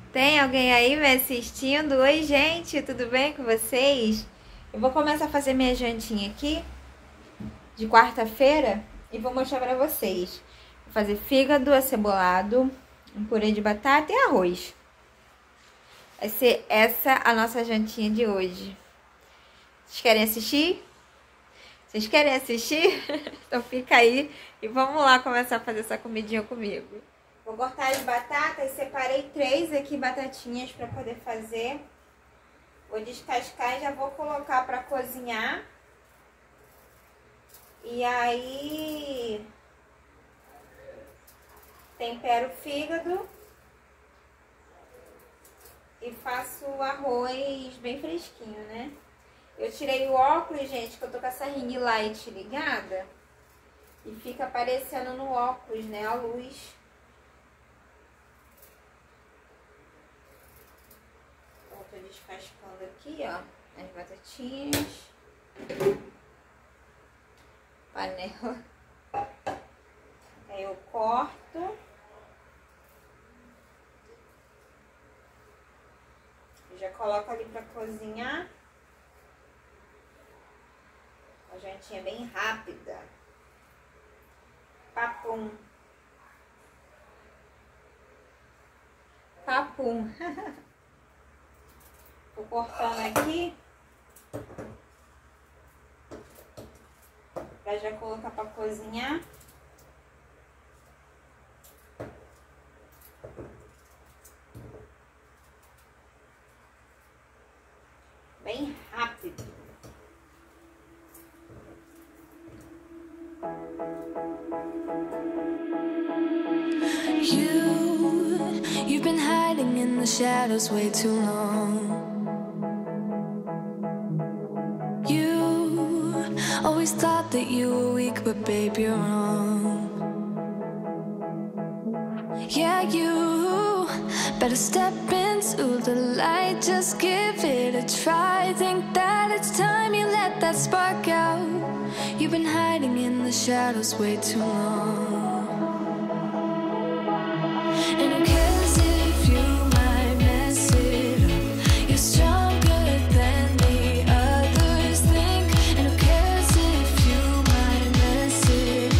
Tem alguém aí me assistindo? Oi, gente, tudo bem com vocês? Eu vou começar a fazer minha jantinha aqui de quarta-feira e vou mostrar pra vocês. Vou fazer fígado acebolado, um purê de batata e arroz. Vai ser essa a nossa jantinha de hoje. Vocês querem assistir? Vocês querem assistir? Então fica aí e vamos lá começar a fazer essa comidinha comigo. Vou cortar as batatas, separei 3 aqui batatinhas para poder fazer. Vou descascar e já vou colocar para cozinhar. E aí tempero o fígado e faço o arroz bem fresquinho, né? Eu tirei o óculos, gente, que eu tô com essa ring light ligada e fica aparecendo no óculos, né, a luz. Então, tô descascando aqui, ó, as batatinhas. Panela. Aí eu corto. Já coloco ali pra cozinhar. Uma jantinha bem rápida. Papum. Papum. Tô cortando aqui. Pra já colocar pra cozinhar. Bem rápido. You've been hiding in the shadows way too long. You always thought that you were weak, but babe, you're wrong. Yeah, you better step into the light, just give it a try. Think that it's time you let that spark out. You've been hiding in the shadows way too long. And who cares if you might mess it up? You're stronger than the others think. And who cares if you might mess it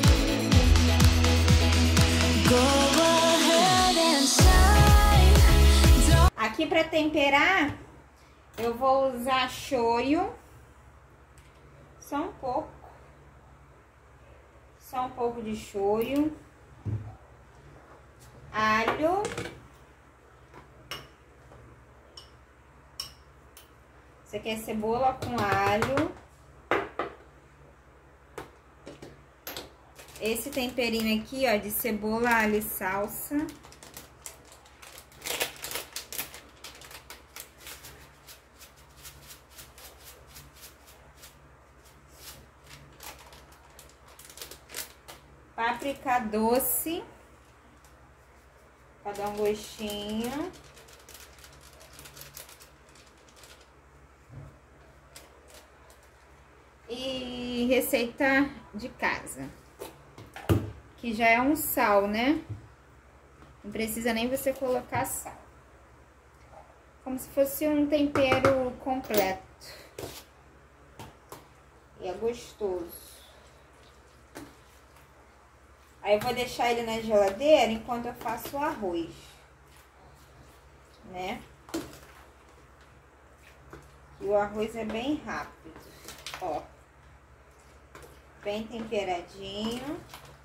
up? Go ahead and shine. Aqui para temperar, eu vou usar shoyu. Só um pouco de shoyu. Alho. Isso aqui é cebola com alho. Esse temperinho aqui, ó, de cebola, alho e salsa. Páprica doce. Pra dar um gostinho. E receita de casa. Que já é um sal, né? Não precisa nem você colocar sal. Como se fosse um tempero completo. E é gostoso. Aí eu vou deixar ele na geladeira enquanto eu faço o arroz, né? E o arroz é bem rápido, ó. Bem temperadinho.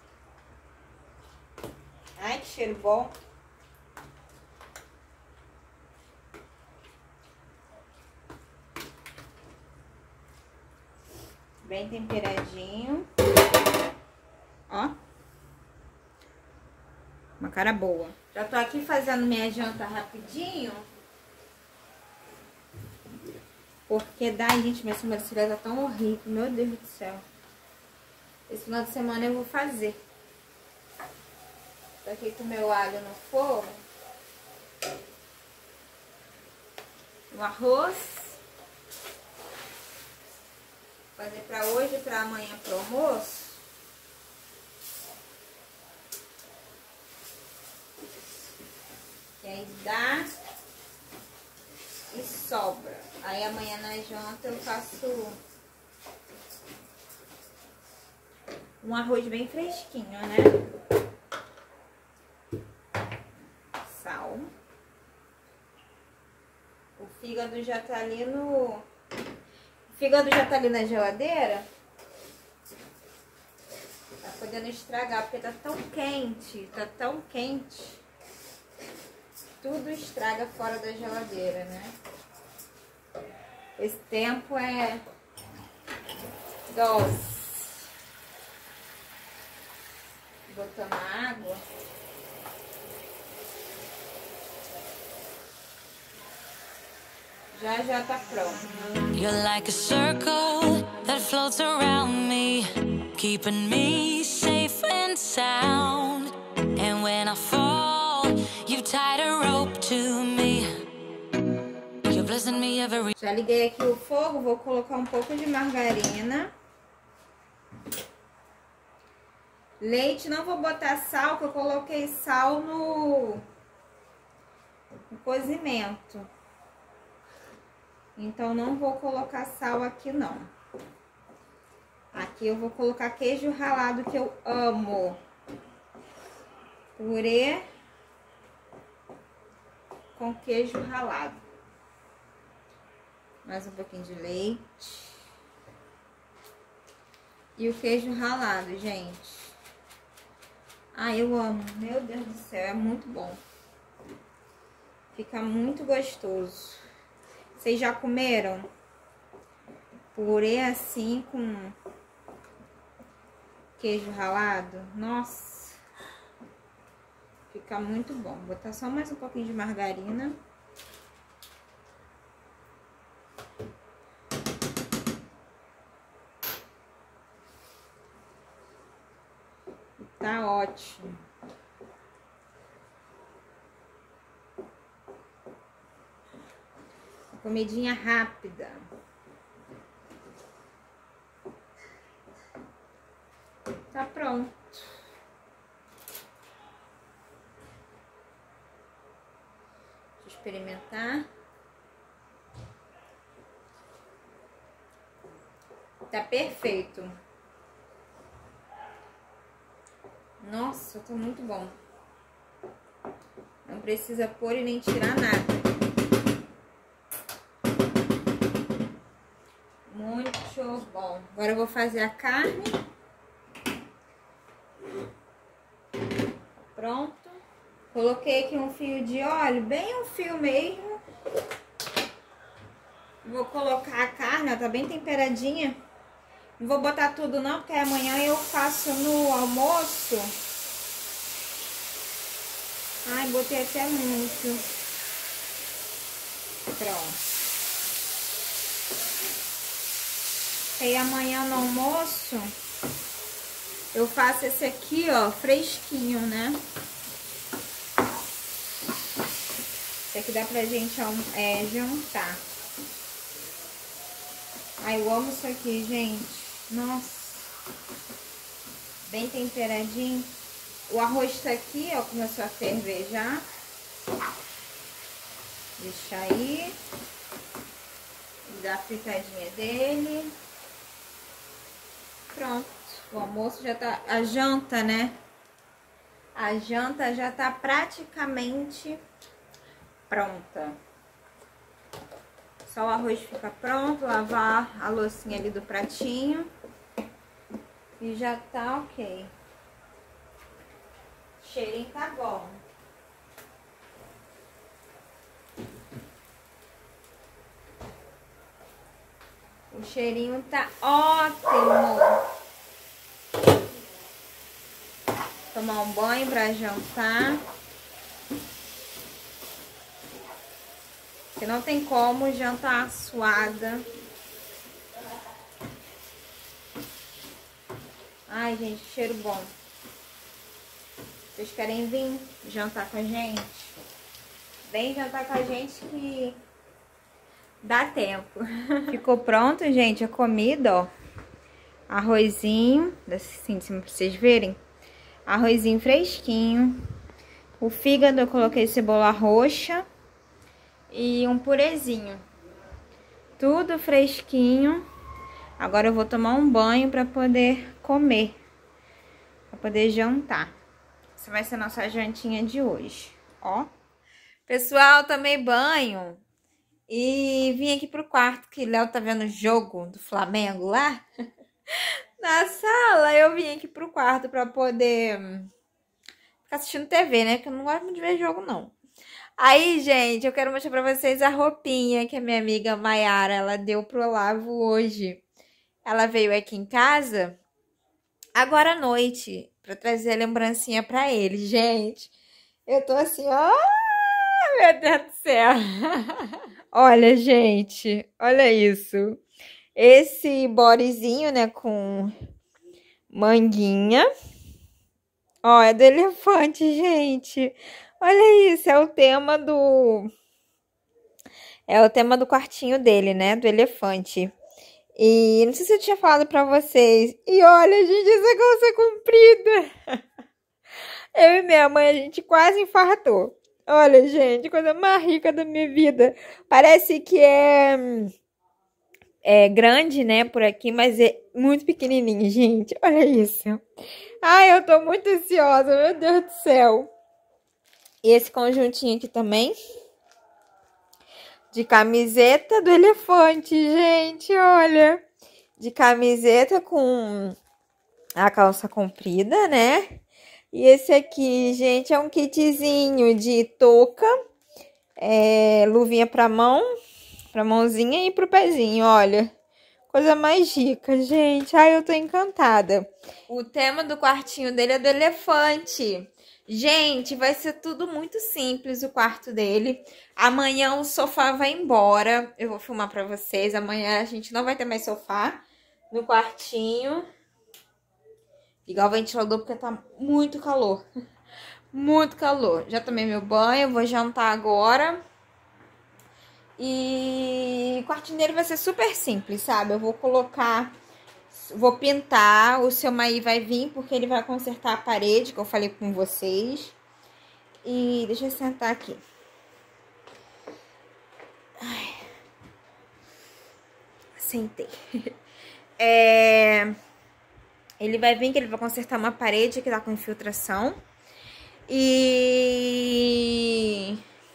Ai, que cheiro bom. Bem temperadinho. Ó. Uma cara boa. Já tô aqui fazendo minha janta rapidinho. Porque daí, gente, minha sobrancelha tá tão horrível. Meu Deus do céu. Esse final de semana eu vou fazer. Tô aqui com o meu alho no forno. O arroz. Vou fazer pra hoje e pra amanhã pro almoço. E aí dá e sobra. Aí amanhã na janta eu faço um arroz bem fresquinho, né? Sal. O fígado já tá ali no... O fígado já tá ali na geladeira. Tá podendo estragar, porque tá tão quente. Tá tão quente. Tudo estraga fora da geladeira, né? Esse tempo é doce. Botando água. Já tá pronto. You're like a circle that floats around me, keeping me safe and sound. And when I fall, you tied a rope to me. You're blessing me every... Já liguei aqui o fogo, vou colocar um pouco de margarina. Leite, não vou botar sal, que eu coloquei sal no cozimento. Então, não vou colocar sal aqui, não. Aqui eu vou colocar queijo ralado, que eu amo. Purê com queijo ralado. Mais um pouquinho de leite. E o queijo ralado, gente. Ah, eu amo. Meu Deus do céu, é muito bom. Fica muito gostoso. Vocês já comeram? Purê assim com queijo ralado? Nossa. Fica muito bom. Vou botar só mais um pouquinho de margarina. Tá ótimo. Comidinha rápida. Tá pronto. Deixa eu experimentar. Tá perfeito. Nossa, tá muito bom. Não precisa pôr e nem tirar nada. Muito bom. Agora eu vou fazer a carne. Pronto. Coloquei aqui um fio de óleo, bem um fio mesmo. Vou colocar a carne, ó, tá bem temperadinha. Não vou botar tudo não, porque amanhã eu faço no almoço. Ai, botei até muito. Pronto. E amanhã no almoço eu faço esse aqui, ó, fresquinho, né? Esse aqui dá pra gente jantar. Ai, eu amo isso aqui, gente. Nossa. Bem temperadinho. O arroz tá aqui, ó, começou a ferver já. Deixa aí. Dá a fritadinha dele. Pronto. O almoço já tá... A janta, né? A janta já tá praticamente pronta. Só o arroz fica pronto. Lavar a loucinha ali do pratinho. E já tá ok. O cheirinho tá bom. O cheirinho tá ótimo. Tomar um banho pra jantar. Porque não tem como jantar suada. Ai, gente, cheiro bom. Vocês querem vir jantar com a gente? Vem jantar com a gente que dá tempo. Ficou pronto, gente, a comida, ó. Arrozinho, assim de cima pra vocês verem. Arrozinho fresquinho. O fígado eu coloquei cebola roxa e um purezinho. Tudo fresquinho. Agora eu vou tomar um banho para poder comer, para poder jantar. Essa vai ser a nossa jantinha de hoje, ó. Pessoal, tomei banho e vim aqui pro quarto, que Léo tá vendo o jogo do Flamengo lá. Na sala, eu vim aqui pro quarto pra poder ficar assistindo TV, né? Porque eu não gosto muito de ver jogo, não. Aí, gente, eu quero mostrar pra vocês a roupinha que a minha amiga Mayara, ela deu pro Olavo hoje. Ela veio aqui em casa agora à noite pra trazer a lembrancinha pra ele. Gente, eu tô assim, ó, meu Deus do céu. Olha, gente, olha isso. Esse bodyzinho, né, com manguinha. Ó, é do elefante, gente. Olha isso, é o tema do... É o tema do quartinho dele, né, do elefante. E não sei se eu tinha falado pra vocês. E olha, gente, essa calça comprida. Eu e minha mãe, a gente quase infartou. Olha, gente, coisa mais rica da minha vida. Parece que é grande, né, por aqui, mas é muito pequenininho, gente. Olha isso. Ai, eu tô muito ansiosa, meu Deus do céu. E esse conjuntinho aqui também. De camiseta do elefante, gente, olha. De camiseta com a calça comprida, né? E esse aqui, gente, é um kitzinho de touca, luvinha pra mão, pra mãozinha e pro pezinho, olha. Coisa mais rica, gente. Ai, eu tô encantada. O tema do quartinho dele é do elefante. Gente, vai ser tudo muito simples o quarto dele. Amanhã o sofá vai embora. Eu vou filmar pra vocês. Amanhã a gente não vai ter mais sofá no quartinho. Ligar o ventilador porque tá muito calor. Muito calor. Já tomei meu banho, vou jantar agora. E o quartinho dele vai ser super simples, sabe? Eu vou colocar... Vou pintar, o seu Maí vai vir porque ele vai consertar a parede, que eu falei com vocês. E deixa eu sentar aqui. Ai. Sentei. Ele vai vir que ele vai consertar uma parede que tá com infiltração. E...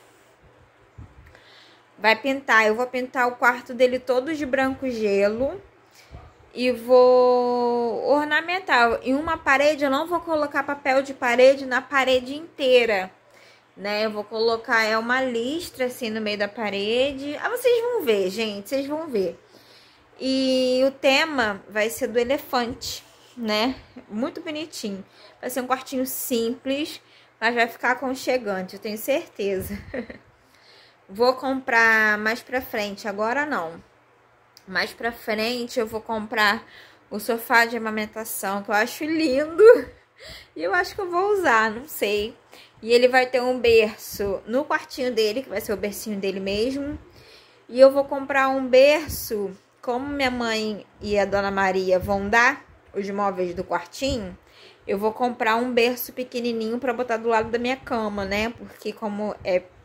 vai pintar, eu vou pintar o quarto dele todo de branco gelo. E vou ornamentar. Em uma parede eu não vou colocar papel de parede na parede inteira, né? Eu vou colocar uma listra assim no meio da parede. Ah, vocês vão ver, gente, vocês vão ver. E o tema vai ser do elefante, né? Muito bonitinho. Vai ser um quartinho simples, mas vai ficar aconchegante, eu tenho certeza. Vou comprar mais pra frente, agora não. Mais pra frente eu vou comprar o sofá de amamentação, que eu acho lindo. E eu acho que eu vou usar, não sei. E ele vai ter um berço no quartinho dele, que vai ser o bercinho dele mesmo. E eu vou comprar um berço, como minha mãe e a Dona Maria vão dar os móveis do quartinho. Eu vou comprar um berço pequenininho pra botar do lado da minha cama, né? Porque como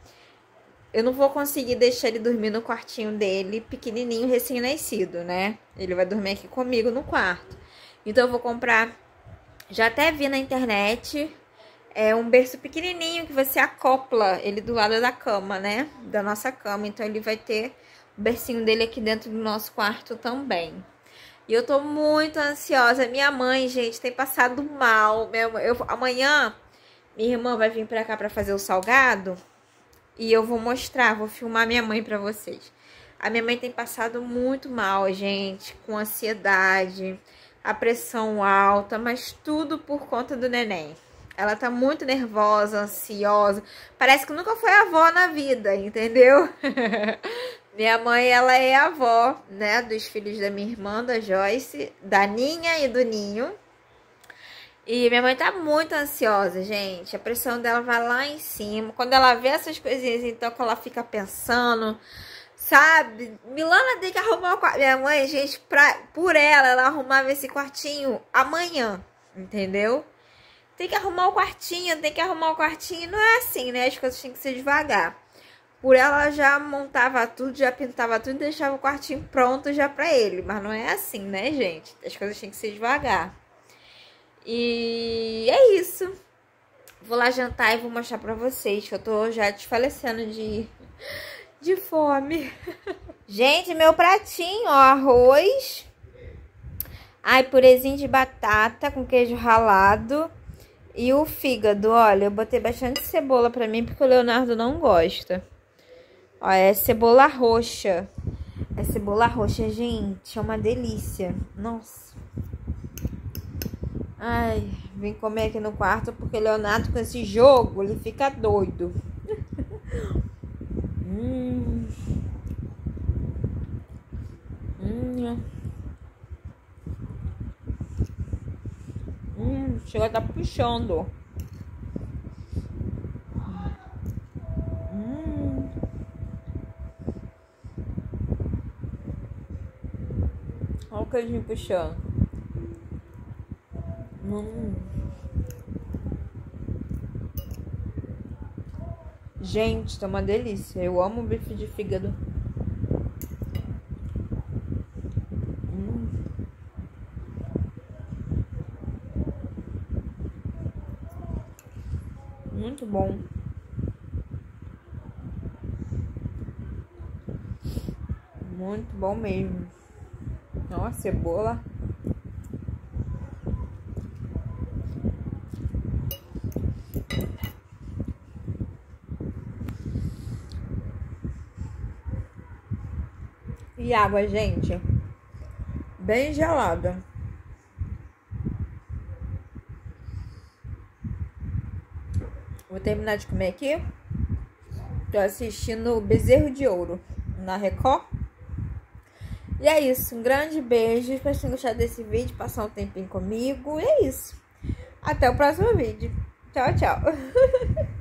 eu não vou conseguir deixar ele dormir no quartinho dele, pequenininho, recém-nascido, né? Ele vai dormir aqui comigo no quarto. Então eu vou comprar, já até vi na internet, um berço pequenininho que você acopla ele do lado da cama, né? Da nossa cama. Então ele vai ter o bercinho dele aqui dentro do nosso quarto também. E eu tô muito ansiosa. Minha mãe, gente, tem passado mal. Amanhã, minha irmã vai vir pra cá pra fazer o salgado. E eu vou mostrar, vou filmar minha mãe pra vocês. A minha mãe tem passado muito mal, gente, com ansiedade, a pressão alta, mas tudo por conta do neném. Ela tá muito nervosa, ansiosa. Parece que nunca foi avó na vida, entendeu? Minha mãe, ela é avó, né, dos filhos da minha irmã, da Joyce, da Ninha e do Ninho. E minha mãe tá muito ansiosa, gente. A pressão dela vai lá em cima. Quando ela vê essas coisinhas, então, que ela fica pensando, sabe? Milana tem que arrumar o quarto. Minha mãe, gente, por ela arrumava esse quartinho amanhã, entendeu? tem que arrumar o quartinho, tem que arrumar o quartinho. Não é assim, né? As coisas têm que ser devagar. Por ela já montava tudo, já pintava tudo e deixava o quartinho pronto já pra ele. Mas não é assim, né, gente? As coisas têm que ser devagar. E é isso. Vou lá jantar e vou mostrar pra vocês que eu tô já desfalecendo de fome. Gente, meu pratinho, ó, arroz. Ai, purezinho de batata com queijo ralado. E o fígado, olha, eu botei bastante cebola pra mim porque o Leonardo não gosta. Ó, é cebola roxa. É cebola roxa, gente, é uma delícia. Nossa. Ai, vim comer aqui no quarto porque o Leonardo com esse jogo, ele fica doido. Chega a tá puxando. Olha o queijinho puxando. Gente, tá uma delícia. Eu amo bife de fígado. Muito bom. Muito bom mesmo. Ó, cebola. E água, gente. Bem gelada. Vou terminar de comer aqui. Tô assistindo Bezerro de Ouro na Record. E é isso. Um grande beijo. Espero que tenham gostado desse vídeo. Passar um tempinho comigo. E é isso. Até o próximo vídeo. Tchau, tchau.